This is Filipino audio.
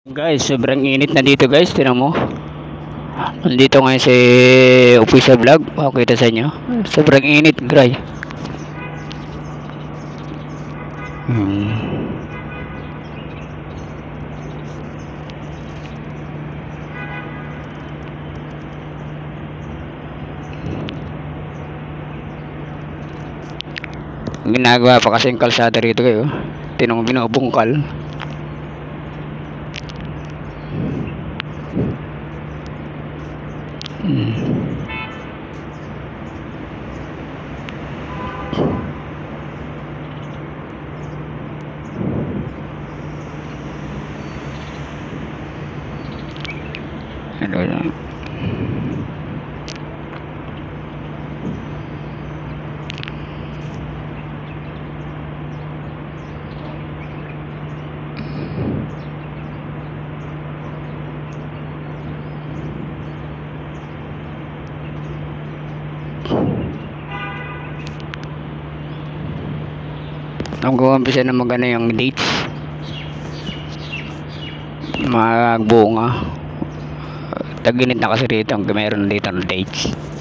Guys, sobrang init na dito guys, tinan mo. Nandito ngayon si Official Vlog, makikita sa inyo. Sobrang init, gray. Ginagawa pa kasi yung kalsada rito kayo. Tinong binubungkal. Ano lang. Nag-uumpisa na magana yung dates, magbunga. Tag-init na kasi rito, meron dito ng dates.